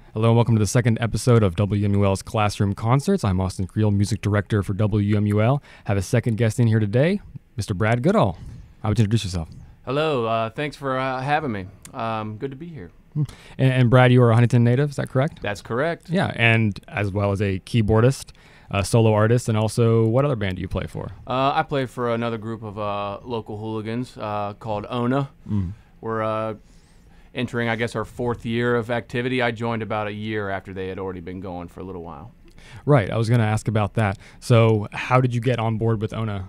Hello and welcome to the second episode of WMUL's Classroom Concerts. I'm Austin Creel, Music Director for WMUL. Have a second guest in here today, Mr. Brad Goodall. How would you introduce yourself? Hello, thanks for having me. Good to be here. And Brad, you are a Huntington native, is that correct? That's correct. Yeah, and as well as a keyboardist, a solo artist, and also what other band do you play for? I play for another group of local hooligans called ONA. We're entering, I guess, our fourth year of activity. I joined about a year after they had already been going for a little while. Right, I was going to ask about that. So how did you get on board with ONA?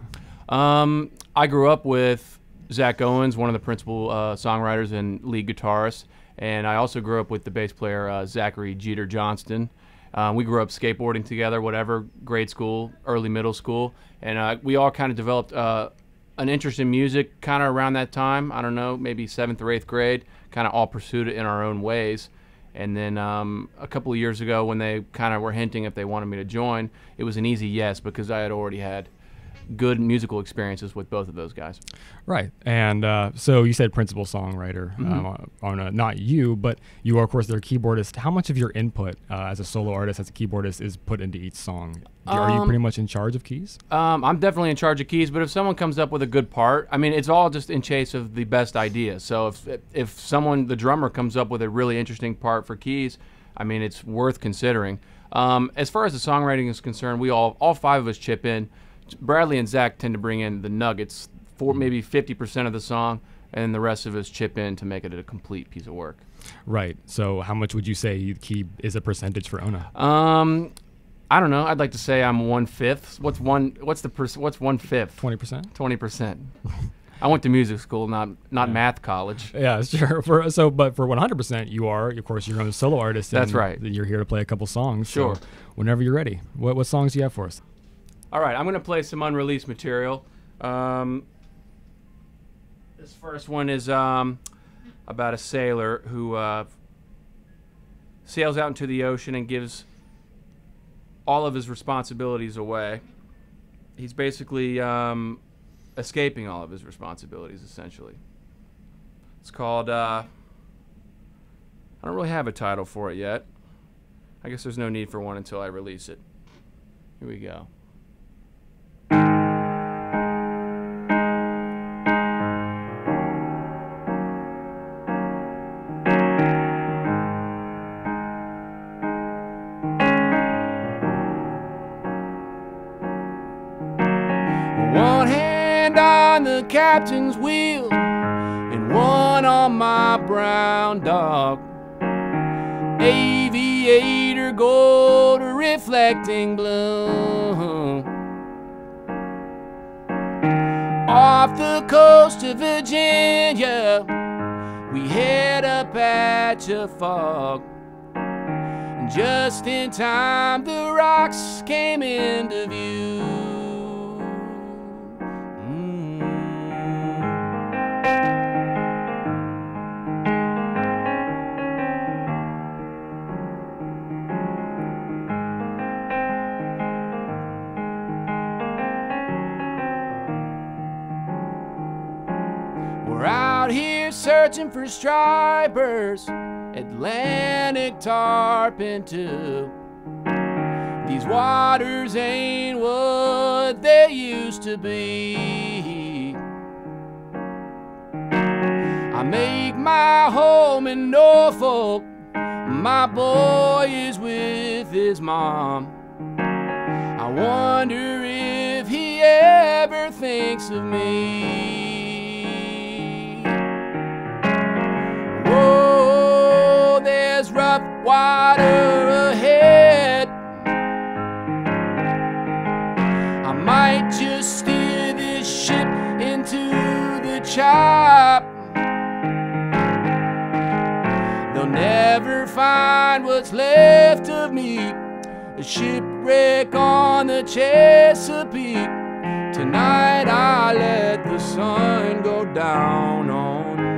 I grew up with Zach Owens, one of the principal songwriters and lead guitarists, and I also grew up with the bass player Zachary Jeter Johnston. We grew up skateboarding together, whatever, grade school, early middle school, and we all kind of developed an interest in music kind of around that time. I don't know, maybe 7th or 8th grade, kind of all pursued it in our own ways. And then a couple of years ago when they kind of were hinting if they wanted me to join, it was an easy yes because I had already had good musical experiences with both of those guys. Right, and so you said principal songwriter on not you, but you are of course their keyboardist. How much of your input as a solo artist, as a keyboardist, is put into each song? Are you pretty much in charge of keys? I'm definitely in charge of keys, but if someone comes up with a good part, I mean, it's all just in chase of the best idea. So if someone, the drummer, comes up with a really interesting part for keys, I mean, it's worth considering. As far as the songwriting is concerned, we all five of us chip in. Bradley and Zach tend to bring in the nuggets, for maybe 50% of the song, and the rest of us chip in to make it a complete piece of work. Right. So how much would you say key is a percentage for ONA? I don't know. I'd like to say I'm 1/5. What's 1/5? 20%. 20%. I went to music school, not math college. Yeah, sure. But for 100%, you are, of course, your own solo artist. That's right. You're here to play a couple songs. Sure. So whenever you're ready. What songs do you have for us? All right, I'm going to play some unreleased material. This first one is about a sailor who sails out into the ocean and gives all of his responsibilities away. He's basically escaping all of his responsibilities, essentially. It's called, I don't really have a title for it yet. I guess there's no need for one until I release it. Here we go. One hand on the captain's wheel and one on my brown dog. Aviator gold reflecting blue. Off the coast of Virginia, we hit a patch of fog. And just in time, the rocks came into view. We're out here searching for stripers, Atlantic tarpon too. These waters ain't what they used to be. I make my home in Norfolk. My boy is with his mom. I wonder if he ever thinks of me. Whoa, there's rough water ahead. I might just steer this ship into the chop. They'll never find what's left of me. A shipwreck on the Chesapeake. Tonight I let the sun go down on me.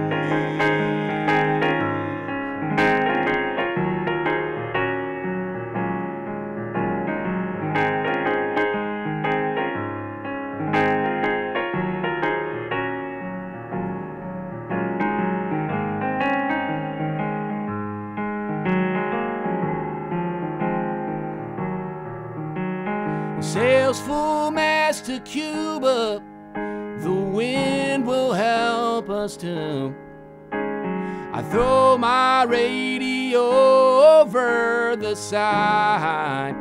sails full mast to Cuba. The wind will help us too. I throw my radio over the side,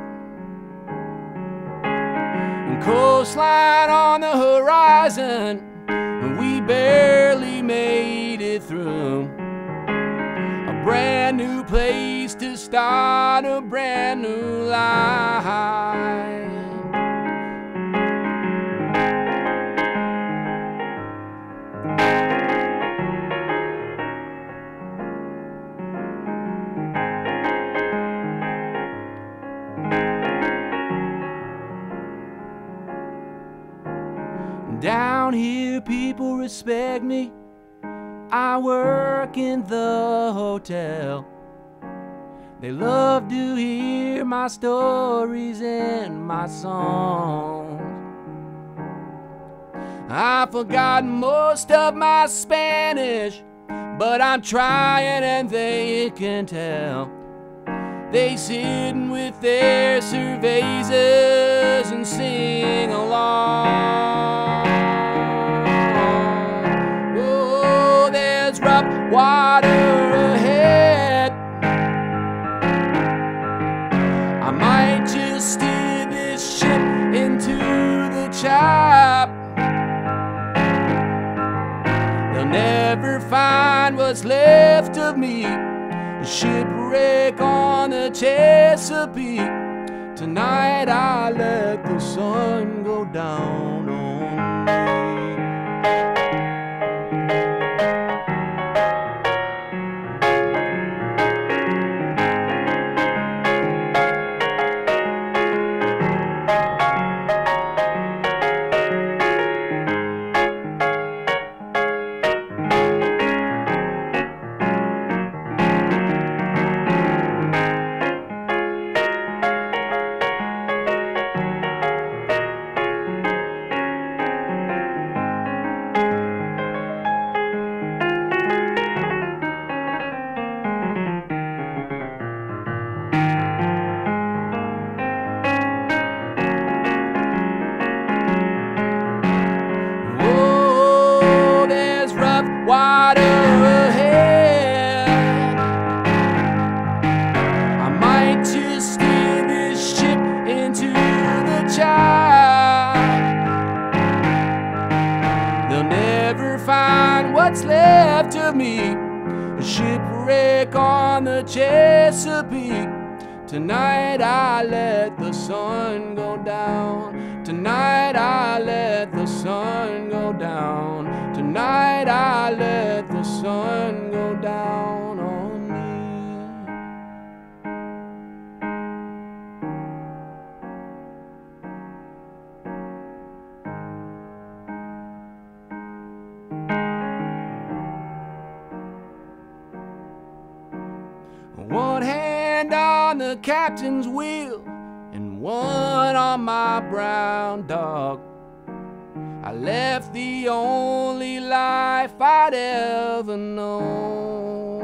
and coastline on the horizon, and we barely made it through. A brand new place to start a brand new life. Down here people respect me. I work in the hotel. They love to hear my stories and my songs. I've forgotten most of my Spanish, but I'm trying and they can tell. They sitting with their cervezas and sing along. Oh, there's rough water ahead. I might just steer this ship into the chop. They'll never find what's left of me. A shipwreck on the Chesapeake. Tonight I let the sun go down on me. Water ahead. I might just steer this ship into the chop. They'll never find what's left of me. A shipwreck on the Chesapeake. Tonight I let the sun go down. Tonight I let the sun go down. Tonight I let the sun go down on me. One hand on the captain's wheel and one on my brown dog. I left the only life I'd ever known.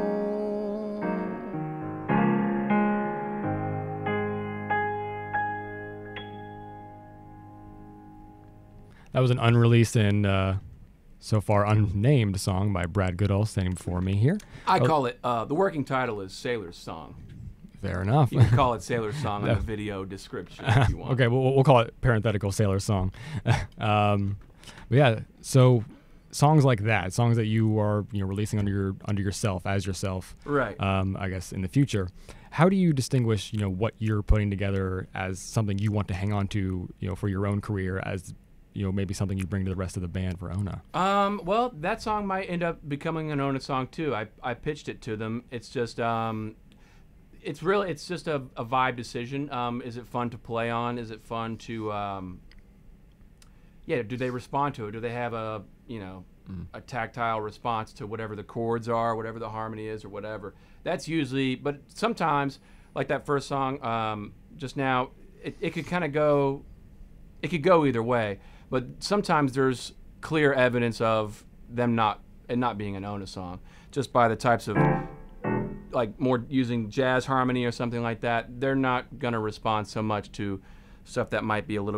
That was an unreleased and so far unnamed song by Brad Goodall standing before me here. I call it, the working title is Sailor's Song. Fair enough. You can call it Sailor's Song in the video description if you want. Okay, we'll call it parenthetical Sailor's Song. But yeah, so songs like that, songs that you are releasing under yourself as yourself, right? I guess in the future, how do you distinguish what you're putting together as something you want to hang on to for your own career as maybe something you bring to the rest of the band for Ona? Well, that song might end up becoming an Ona song too. I pitched it to them. It's just it's just a vibe decision. Is it fun to play on? Is it fun to do they respond to it? Do they have a a tactile response to whatever the chords are, whatever the harmony is, or whatever? That's usually, but sometimes, like that first song just now, it could kind of go, it could go either way. But sometimes there's clear evidence of them not being an Ona song, just by the types of, like, more using jazz harmony or something like that. They're not gonna respond so much to stuff that might be a little bit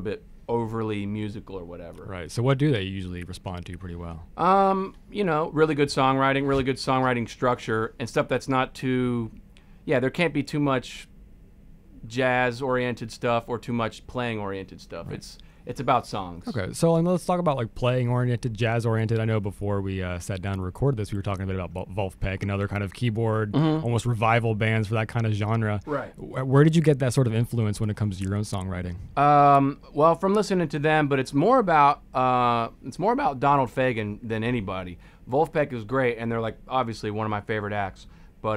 overly musical or whatever. Right. So what do they usually respond to pretty well? You know, really good songwriting structure, and stuff that's not too, there can't be too much jazz-oriented stuff or too much playing-oriented stuff. Right. It's about songs. Okay, so and let's talk about like playing-oriented, jazz-oriented. I know before we sat down to record this, we were talking a bit about Wolfpack and other kind of keyboard, almost revival bands for that kind of genre. Right. Where did you get that sort of influence when it comes to your own songwriting? Well, from listening to them, but it's more about Donald Fagen than anybody. Wolfpack is great, and they're like obviously one of my favorite acts. But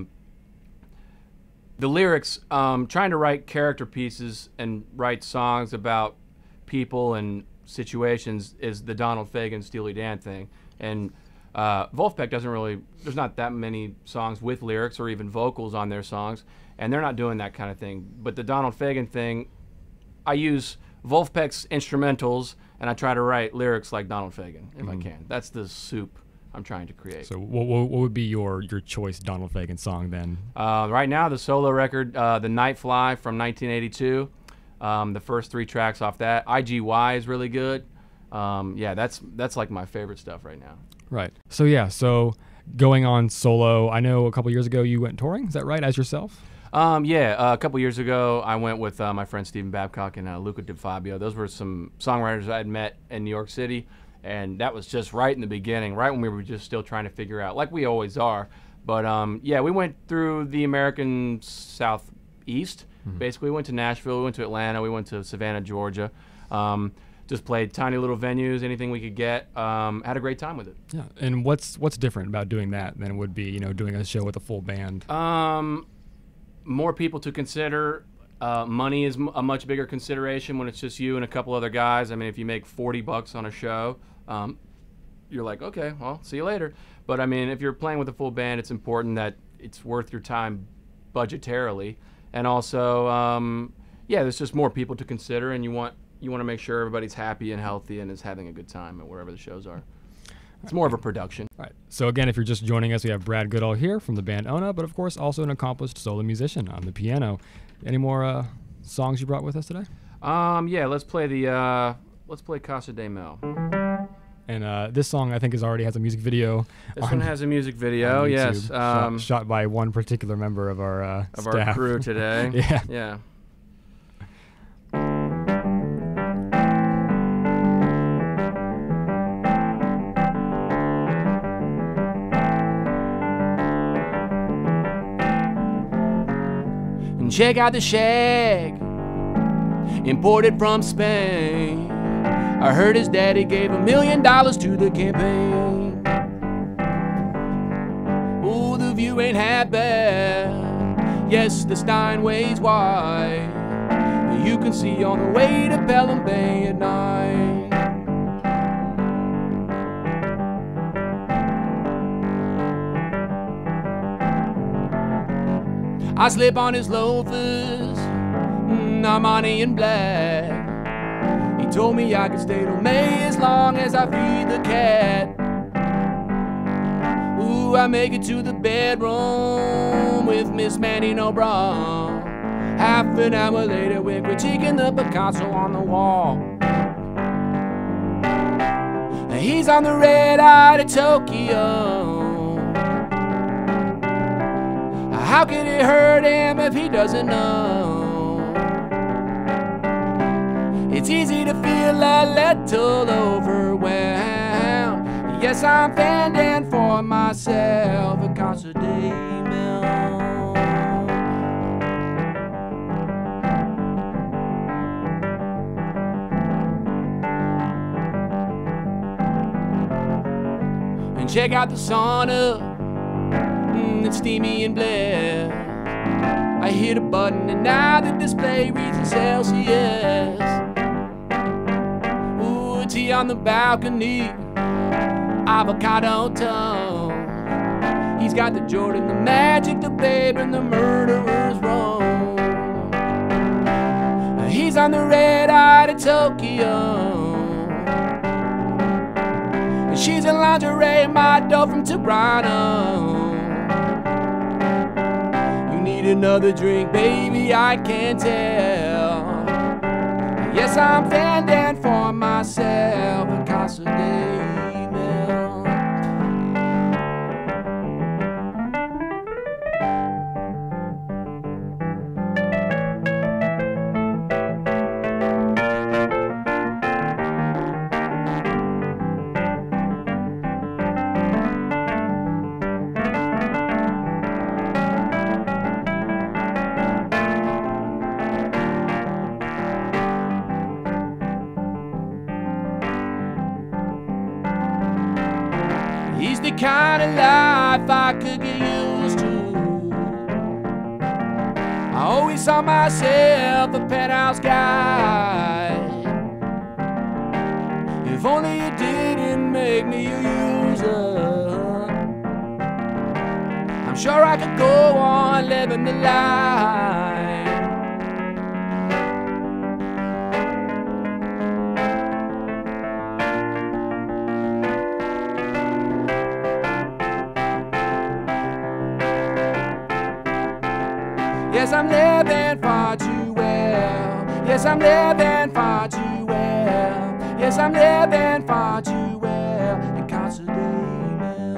the lyrics, trying to write character pieces and write songs about people and situations is the Donald Fagen, Steely Dan thing. And Wolfpack doesn't really, there's not that many songs with lyrics or even vocals on their songs, and they're not doing that kind of thing. But the Donald Fagen thing, I use Wolfpack's instrumentals, and I try to write lyrics like Donald Fagen, if I can. That's the soup I'm trying to create. So what would be your choice Donald Fagen song then? Right now, the solo record, The Night Fly from 1982. The first 3 tracks off that. IGY is really good. That's like my favorite stuff right now. Right. So going on solo, I know a couple years ago you went touring. Is that right, as yourself? A couple years ago I went with my friend Stephen Babcock and Luca DeFabio. Those were some songwriters I had met in New York City, and that was just right in the beginning, right when we were just still trying to figure out, like we always are. But we went through the American Southeast. Basically, we went to Nashville, we went to Atlanta, we went to Savannah, Georgia. Just played tiny little venues, anything we could get. Had a great time with it. Yeah. And what's different about doing that than it would be, doing a show with a full band? More people to consider. Money is a much bigger consideration when it's just you and a couple other guys. I mean, if you make $40 on a show, you're like, okay, well, see you later. But I mean, if you're playing with a full band, it's important that it's worth your time budgetarily. And also, there's just more people to consider, and you want to make sure everybody's happy and healthy and is having a good time at wherever the shows are. It's more of a production. Right. So again, if you're just joining us, we have Brad Goodall here from the band Ona, but of course also an accomplished solo musician on the piano. Any more songs you brought with us today? Let's play Casa De Mel. And this song, I think, already has a music video. This one has a music video, yes. Shot by one particular member of our staff. Our crew today. Yeah. And check out the shag, imported from Spain. I heard his daddy gave $1 million to the campaign. Oh, the view ain't half bad. Yes, the Steinway's wide. You can see on the way to Pelham Bay at night. I slip on his loafers, Armani in black. He told me I could stay till May as long as I feed the cat. Ooh, I make it to the bedroom with Miss Mandy no bra. Half an hour later we're critiquing the Picasso on the wall. He's on the red eye to Tokyo. How could it hurt him if he doesn't know? It's easy to feel a little overwhelmed. Yes, I'm fending for myself at Casa De Mel. And check out the sauna. It's steamy and blessed. I hit a button and now the display reads in Celsius. Ooh, a tea on the balcony, avocado toast. He's got the Jordan, the Magic, the Babe, and the Murderer's Row. He's on the red eye to Tokyo. And she's in lingerie, my dough from Toronto. Need another drink, baby, I can't tell. Yes, I'm fending for myself at Casa De Mel. He's the kind of life I could get used to. I always saw myself a penthouse guy. If only you didn't make me a user, I'm sure I could go on living the life. Yes, I'm living far too well. Yes, I'm living far too well. Yes, I'm living far too well in Casa De Mel.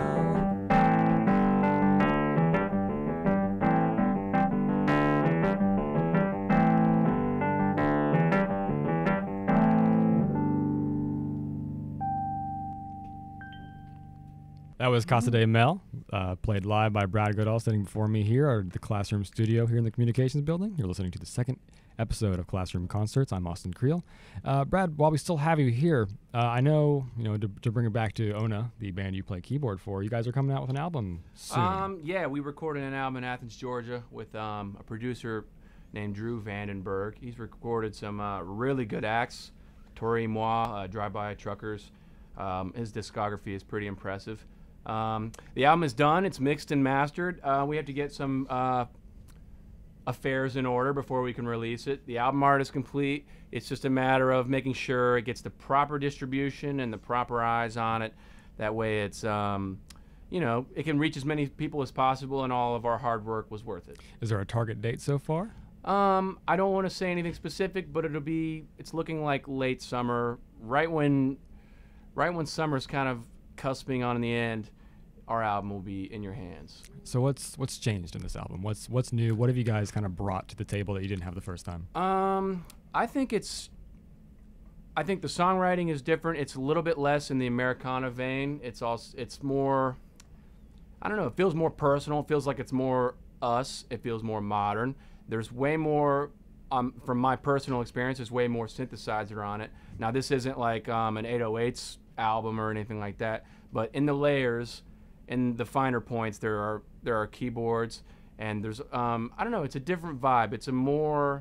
That was Casa De Mel, played live by Brad Goodall, sitting before me here at the Classroom Studio here in the Communications Building. You're listening to the second episode of Classroom Concerts. I'm Austin Creel. Brad, while we still have you here, I know, to bring it back to Ona, the band you play keyboard for, you guys are coming out with an album soon. Yeah, we recorded an album in Athens, Georgia with a producer named Drew Vandenberg. He's recorded some really good acts, Tori Moi, Drive-By Truckers. His discography is pretty impressive. The album is done. It's mixed and mastered. We have to get some affairs in order before we can release it. The album art is complete. It's just a matter of making sure it gets the proper distribution and the proper eyes on it. That way it's, it can reach as many people as possible, and all of our hard work was worth it. Is there a target date so far? I don't want to say anything specific, but it's looking like late summer, right when summer's kind of cusping on the end. Our album will be in your hands. So what's changed in this album? What's new? What have you guys kind of brought to the table that you didn't have the first time? I think the songwriting is different. It's a little bit less in the Americana vein. It's more, I don't know, it feels more personal. It feels like it's more us. It feels more modern. There's way more, from my personal experience, there's way more synthesizer on it. Now, this isn't like an 808s album or anything like that, but in the layers, in the finer points, there are keyboards, and there's I don't know, it's a different vibe. It's a more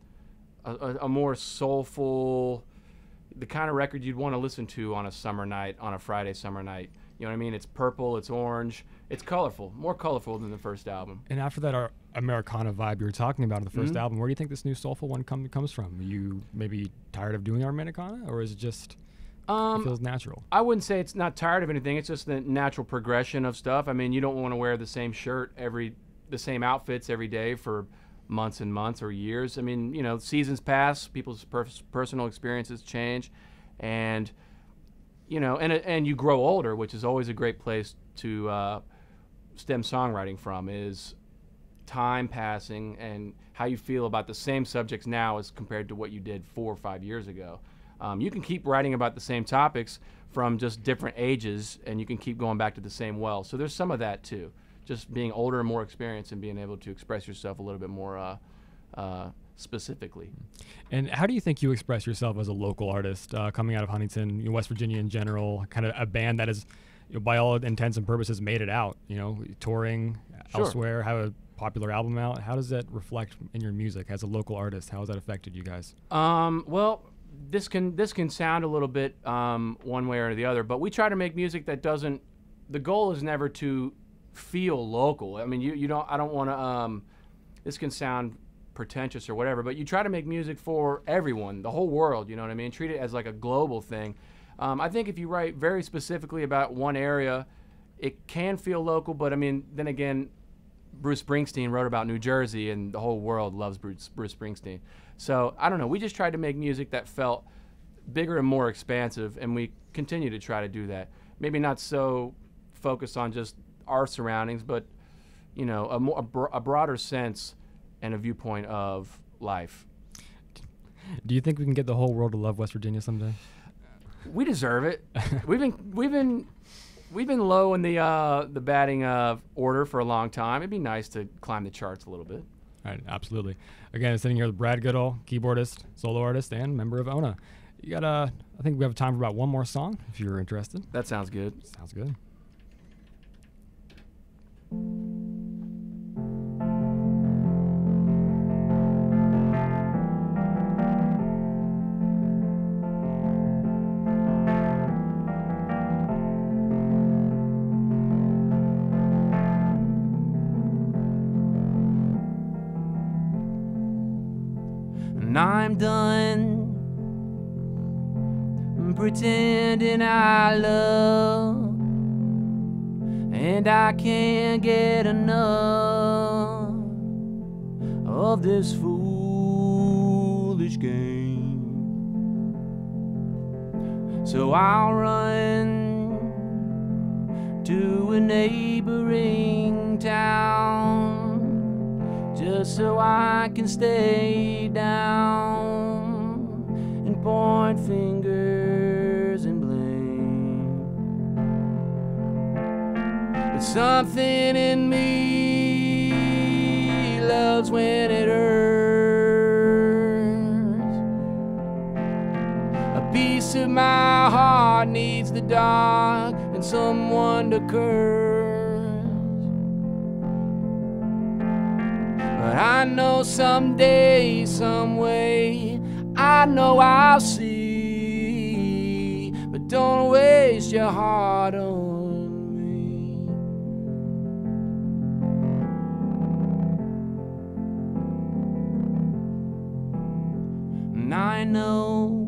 soulful, the kind of record you'd want to listen to on a summer night, on a Friday summer night. You know what I mean? It's purple, it's orange, it's colorful, more colorful than the first album. And after that Americana vibe you were talking about in the first album, where do you think this new soulful one comes from? Are you maybe tired of doing Americana, or is it just it feels natural? I wouldn't say it's not tired of anything. It's just the natural progression of stuff. I mean, you don't want to wear the same shirt the same outfits every day for months and months or years. I mean, seasons pass, people's personal experiences change, and and you grow older, which is always a great place to stem songwriting from, is time passing and how you feel about the same subjects now as compared to what you did 4 or 5 years ago. You can keep writing about the same topics from just different ages, and you can keep going back to the same well. So there's some of that too, just being older and more experienced and being able to express yourself a little bit more specifically. And how do you think you express yourself as a local artist, coming out of Huntington, West Virginia in general, kind of a band that is, by all intents and purposes, made it out, touring elsewhere, have a popular album out? How does that reflect in your music as a local artist? How has that affected you guys? Well, this can sound a little bit one way or the other, but we try to make music that doesn't. The goal is never to feel local. I mean, I don't want to. This can sound pretentious or whatever, but you try to make music for everyone, the whole world. You know what I mean? Treat it as like a global thing. I think if you write very specifically about one area, it can feel local, but I mean, then again, Bruce Springsteen wrote about New Jersey, and the whole world loves Bruce Springsteen. So I don't know. We just tried to make music that felt bigger and more expansive, and we continue to try to do that. Maybe not so focused on just our surroundings, but you know, a broader sense and a viewpoint of life. Do you think we can get the whole world to love West Virginia someday? We deserve it. we've been low in the batting order for a long time. It'd be nice to climb the charts a little bit. All right, absolutely. Again, I'm sitting here with Brad Goodall, keyboardist, solo artist, and member of Ona. You got I think we have time for about one more song if you're interested. That sounds good. Sounds good. And I'm done pretending I love, and I can't get enough of this foolish game. So I'll run to a neighboring town just so I can stay down and point fingers and blame. But something in me loves when it hurts. A piece of my heart needs the dark and someone to curse. But I know someday, some way, I know I'll see. But don't waste your heart on me. And I know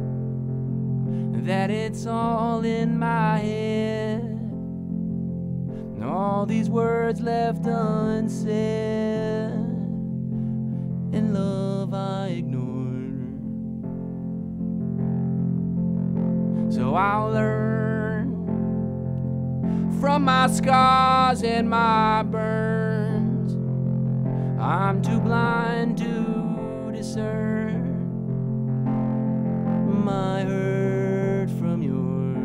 that it's all in my head, and all these words left unsaid, and love I ignored. So I'll learn from my scars and my burns. I'm too blind to discern my hurt from yours.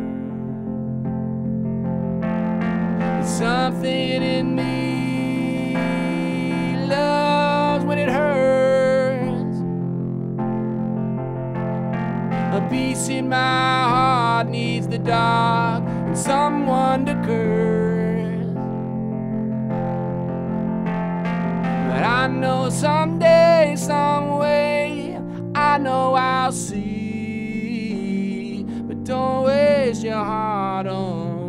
But something in me loves when it hurts. A piece in my heart needs the dark and someone to curse. But I know someday, some way, I know I'll see. But don't waste your heart on me.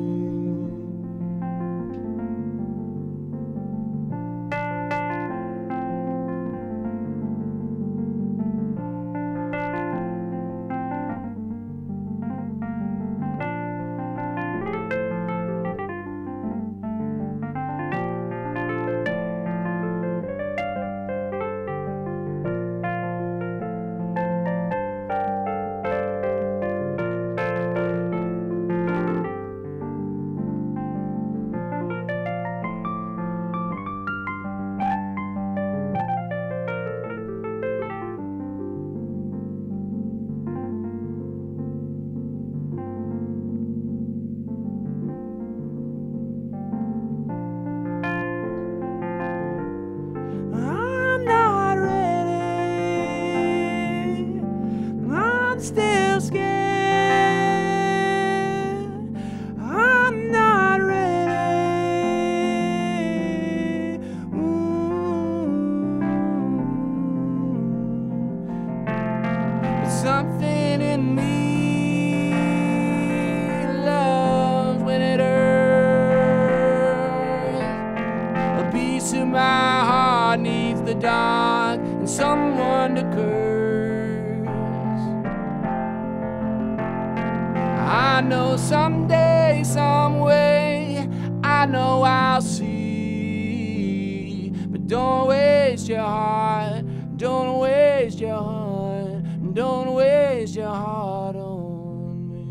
Something in me loves when it hurts. A piece of my heart needs the dark and someone to curse. I know someday, some way, I know I'll see. Don't waste your heart, don't waste your heart, don't waste your heart on me.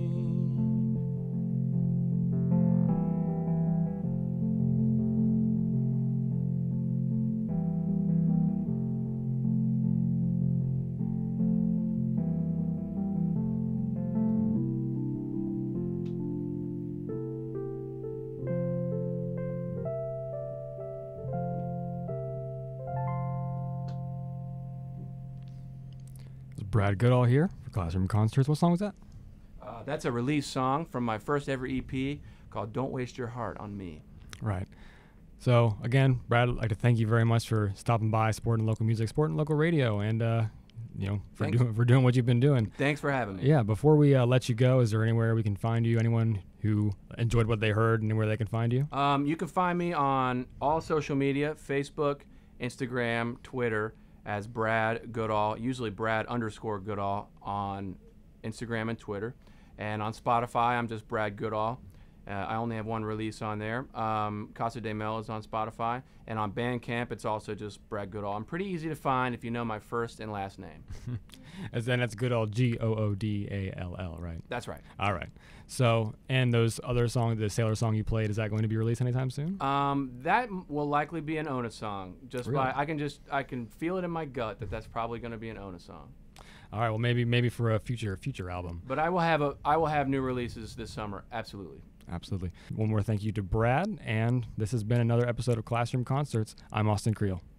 Brad Goodall here for Classroom Concerts. What song was that? That's a release song from my first ever EP called Don't Waste Your Heart on Me. Right. So, again, Brad, I'd like to thank you very much for stopping by, supporting local music, supporting local radio, and, for doing what you've been doing. Thanks for having me. Yeah, before we let you go, is there anywhere we can find you? Anyone who enjoyed what they heard, anywhere they can find you? You can find me on all social media, Facebook, Instagram, Twitter, as Brad Goodall, usually Brad_Goodall on Instagram and Twitter. And on Spotify, I'm just Brad Goodall. I only have one release on there. Casa De Mel is on Spotify. And on Bandcamp, it's also just Brad Goodall. I'm pretty easy to find if you know my first and last name. As then that's Goodall, Goodall, right? That's right. All right. So, and those other songs, the Sailor song you played, is that going to be released anytime soon? That will likely be an Ona song. Really? I can feel it in my gut that that's probably going to be an Ona song. All right. Well, maybe for a future album. But I will have new releases this summer. Absolutely. Absolutely. One more thank you to Brad, and this has been another episode of Classroom Concerts. I'm Austin Creel.